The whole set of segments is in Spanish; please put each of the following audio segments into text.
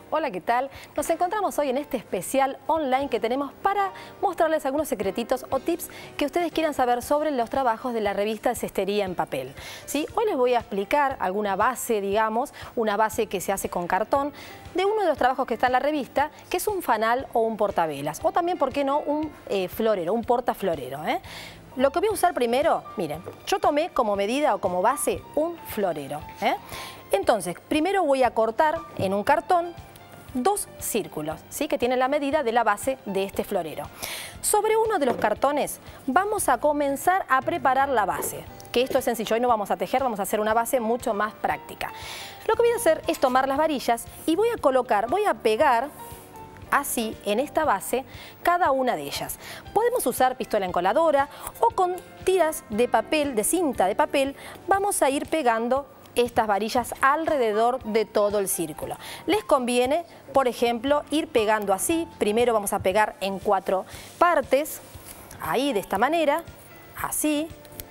Hola, ¿qué tal? Nos encontramos hoy en este especial online que tenemos para mostrarles algunos secretitos o tips que ustedes quieran saber sobre los trabajos de la revista Cestería en Papel. ¿Sí? Hoy les voy a explicar alguna base, digamos, una base que se hace con cartón, de uno de los trabajos que está en la revista, que es un fanal o un portavelas, o también, ¿por qué no?, un florero, un portaflorero. Lo que voy a usar primero, miren, yo tomé como medida o como base un florero. Entonces, primero voy a cortar en un cartón dos círculos, ¿sí?, que tienen la medida de la base de este florero. Sobre uno de los cartones vamos a comenzar a preparar la base, que esto es sencillo, hoy no vamos a tejer, vamos a hacer una base mucho más práctica. Lo que voy a hacer es tomar las varillas y voy a pegar así en esta base cada una de ellas. Podemos usar pistola encoladora o con tiras de papel, de cinta de papel, vamos a ir pegando estas varillas alrededor de todo el círculo. Les conviene, por ejemplo, ir pegando así. Primero vamos a pegar en 4 partes, ahí de esta manera, así,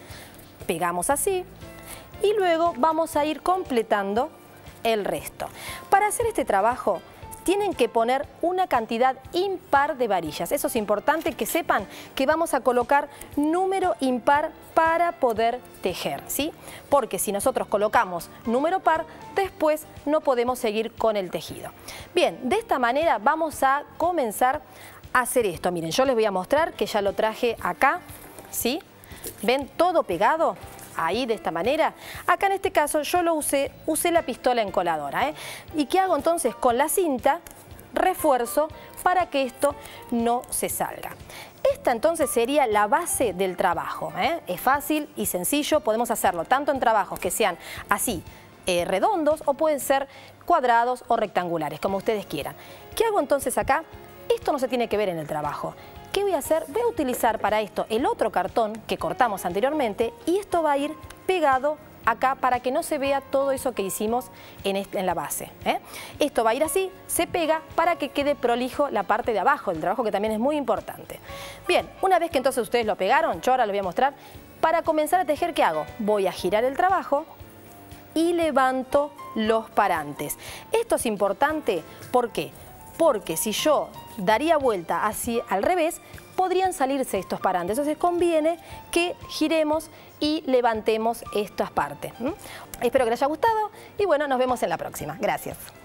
pegamos así y luego vamos a ir completando el resto. Para hacer este trabajo tienen que poner una cantidad impar de varillas. Eso es importante que sepan que vamos a colocar número impar para poder tejer, ¿sí? Porque si nosotros colocamos número par, después no podemos seguir con el tejido. Bien, de esta manera vamos a comenzar a hacer esto. Miren, yo les voy a mostrar que ya lo traje acá, ¿sí? ¿Ven todo pegado? Ahí de esta manera. Acá en este caso yo lo usé la pistola encoladora. ¿Y qué hago entonces? Con la cinta refuerzo para que esto no se salga. Esta entonces sería la base del trabajo. Es fácil y sencillo, podemos hacerlo tanto en trabajos que sean así, redondos, o pueden ser cuadrados o rectangulares, como ustedes quieran. ¿Qué hago entonces acá? Esto no se tiene que ver en el trabajo. ¿Qué voy a hacer? Voy a utilizar para esto el otro cartón que cortamos anteriormente y esto va a ir pegado acá para que no se vea todo eso que hicimos en la base. Esto va a ir así, se pega para que quede prolijo la parte de abajo del trabajo, que también es muy importante. Bien, una vez que entonces ustedes lo pegaron, yo ahora les voy a mostrar, para comenzar a tejer, ¿qué hago? Voy a girar el trabajo y levanto los parantes. Esto es importante, ¿por qué? Porque si yo daría vuelta así al revés, podrían salirse estos parantes. Entonces conviene que giremos y levantemos estas partes. Espero que les haya gustado y bueno, nos vemos en la próxima. Gracias.